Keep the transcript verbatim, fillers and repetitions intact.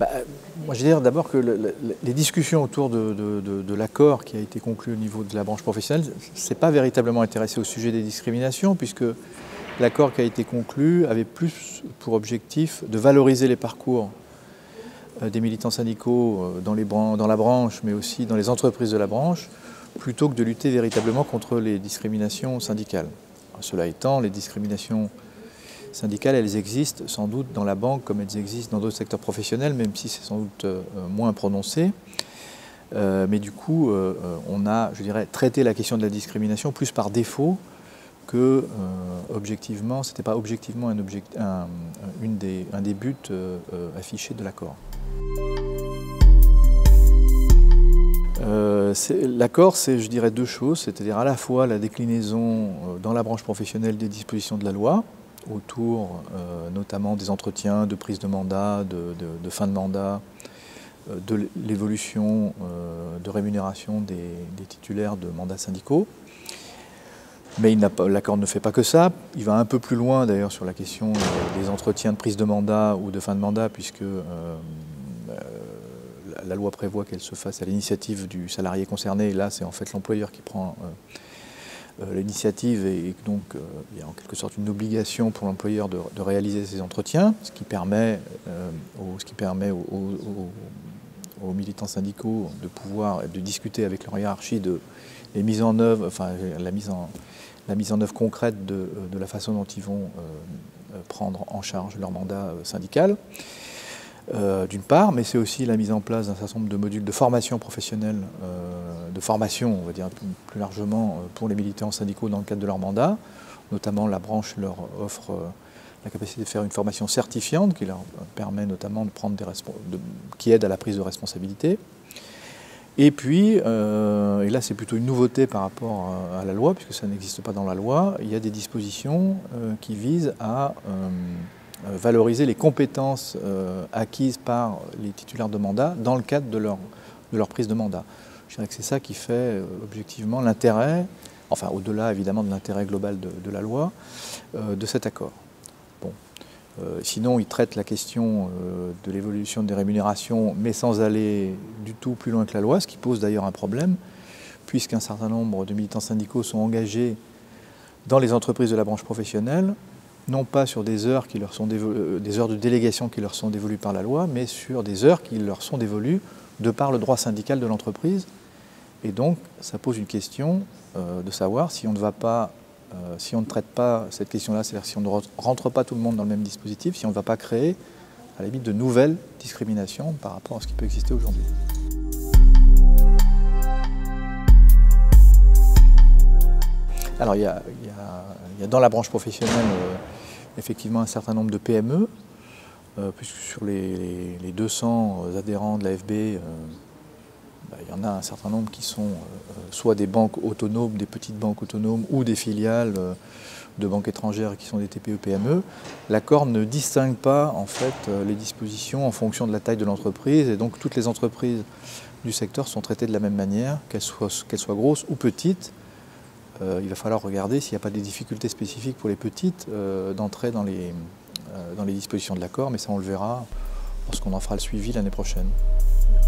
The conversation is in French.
Bah, moi, je veux dire d'abord que le, le, les discussions autour de, de, de, de l'accord qui a été conclu au niveau de la branche professionnelle, c'est pas véritablement intéressé au sujet des discriminations, puisque l'accord qui a été conclu avait plus pour objectif de valoriser les parcours des militants syndicaux dans, les bran dans la branche, mais aussi dans les entreprises de la branche, plutôt que de lutter véritablement contre les discriminations syndicales. Cela étant, les discriminations syndicales, elles existent sans doute dans la banque comme elles existent dans d'autres secteurs professionnels, même si c'est sans doute euh, moins prononcé. Euh, mais du coup, euh, on a, je dirais, traité la question de la discrimination plus par défaut que, euh, objectivement, ce n'était pas objectivement un, object, un, une des, un des buts euh, affichés de l'accord. Euh, L'accord, c'est, je dirais, deux choses, c'est-à-dire à la fois la déclinaison euh, dans la branche professionnelle des dispositions de la loi, autour euh, notamment des entretiens, de prise de mandat, de, de, de fin de mandat, euh, de l'évolution euh, de rémunération des, des titulaires de mandats syndicaux. Mais l'accord ne fait pas que ça. Il va un peu plus loin d'ailleurs sur la question euh, des entretiens de prise de mandat ou de fin de mandat, puisque euh, euh, la, la loi prévoit qu'elle se fasse à l'initiative du salarié concerné. Et là, c'est en fait l'employeur qui prend euh, Euh, l'initiative, et donc euh, il y a en quelque sorte une obligation pour l'employeur de, de réaliser ces entretiens, ce qui permet, euh, aux, ce qui permet aux, aux, aux militants syndicaux de pouvoir de discuter avec leur hiérarchie de les mises en œuvre, enfin la mise en, la mise en œuvre concrète de, de la façon dont ils vont euh, prendre en charge leur mandat syndical. Euh, d'une part, mais c'est aussi la mise en place d'un certain nombre de modules de formation professionnelle, euh, de formation, on va dire plus, plus largement, euh, pour les militants syndicaux dans le cadre de leur mandat. Notamment, la branche leur offre euh, la capacité de faire une formation certifiante qui leur permet notamment de prendre des de, qui aide à la prise de responsabilité. Et puis, euh, et là c'est plutôt une nouveauté par rapport à la loi, puisque ça n'existe pas dans la loi, il y a des dispositions euh, qui visent à euh, valoriser les compétences euh, acquises par les titulaires de mandat dans le cadre de leur, de leur prise de mandat. Je dirais que c'est ça qui fait euh, objectivement l'intérêt, enfin au-delà évidemment de l'intérêt global de, de la loi, euh, de cet accord. Bon. Euh, sinon, il traite la question euh, de l'évolution des rémunérations, mais sans aller du tout plus loin que la loi, ce qui pose d'ailleurs un problème, puisqu'un certain nombre de militants syndicaux sont engagés dans les entreprises de la branche professionnelle, non pas sur des heures, qui leur sont dévolues, des heures de délégation qui leur sont dévolues par la loi, mais sur des heures qui leur sont dévolues de par le droit syndical de l'entreprise. Et donc, ça pose une question euh, de savoir si on ne va pas, euh, si on ne traite pas cette question-là, c'est-à-dire si on ne rentre pas tout le monde dans le même dispositif, si on ne va pas créer, à la limite, de nouvelles discriminations par rapport à ce qui peut exister aujourd'hui. Alors, il y a, il y a, il y a dans la branche professionnelle euh, effectivement un certain nombre de P M E, euh, puisque sur les, les, les deux cents adhérents de l'A F B, euh, bah, il y en a un certain nombre qui sont euh, soit des banques autonomes, des petites banques autonomes, ou des filiales euh, de banques étrangères qui sont des T P E P M E. L'accord ne distingue pas en fait euh, les dispositions en fonction de la taille de l'entreprise, et donc toutes les entreprises du secteur sont traitées de la même manière, qu'elles soient, qu'elles soient grosses ou petites. Euh, il va falloir regarder s'il n'y a pas des difficultés spécifiques pour les petites euh, d'entrer dans les, euh, dans les dispositions de l'accord, mais ça on le verra lorsqu'on en fera le suivi l'année prochaine.